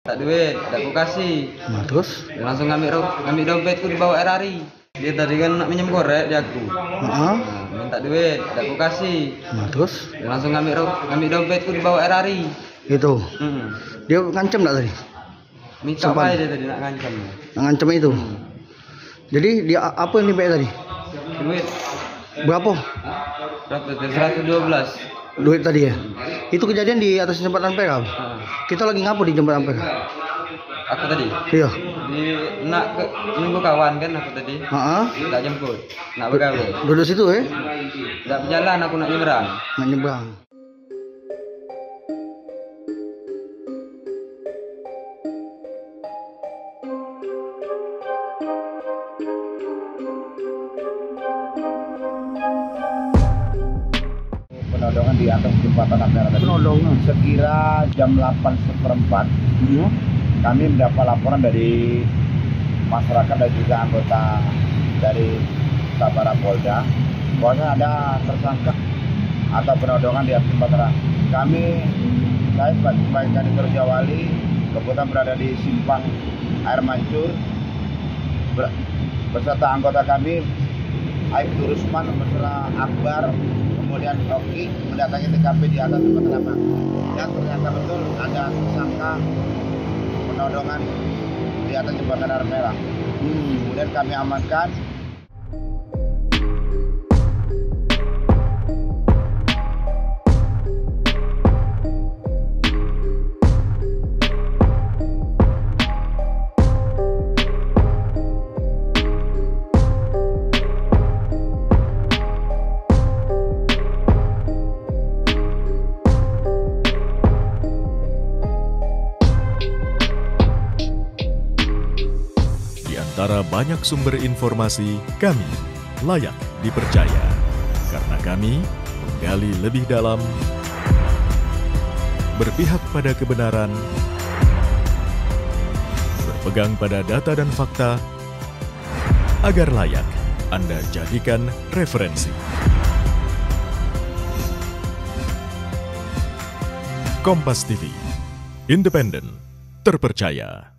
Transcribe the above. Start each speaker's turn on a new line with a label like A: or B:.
A: Tak duit, tak ku kasih.
B: Nah, terus?
A: Dia langsung ngambil dompetku di bawah RRI. Dia tadi kan nak minjem korek di aku. Minta duit, tak ku kasih.
B: Nah, terus?
A: Dia langsung ngambil dompetku di bawah RRI.
B: Itu. Dia ngancam tak tadi?
A: Minta apa dia tadi nak ngancam.
B: Nak ngancam itu. Jadi dia apa yang dibayar tadi?
A: Duit.
B: Berapa?
A: 112.
B: Duit tadi ya. Itu kejadian di atas jembatan Ampera. Kita lagi ngapa di jembatan Ampera?
A: Aku tadi.
B: Iya.
A: Nak nunggu kawan kan aku tadi. Tak jemput. Nak bergawe.
B: Duduk situ ya?
A: Tak berjalan aku nak nyebrang.
B: Nak nyebrang.
C: Penodongan di atas jembatan Ampera tadi.
B: Penodongan
C: sekira jam 8:15. Kami mendapat laporan dari masyarakat dan juga anggota dari Sabara Polda bahwa ada tersangka atau penodongan di atas jembatan. Saya sebagai Kandidat Jawali kebetulan berada di simpang Air Mancur beserta anggota kami Aibtu Rusman beserta Akbar kemudian Oki mendatangi TKP di atas jembatan Ampera. Dan ternyata betul ada tersangka penodongan di atas jembatan Ampera. Kemudian kami amankan.
D: Antara banyak sumber informasi, kami layak dipercaya. Karena kami menggali lebih dalam, berpihak pada kebenaran, berpegang pada data dan fakta, agar layak Anda jadikan referensi. Kompas TV, independen, terpercaya.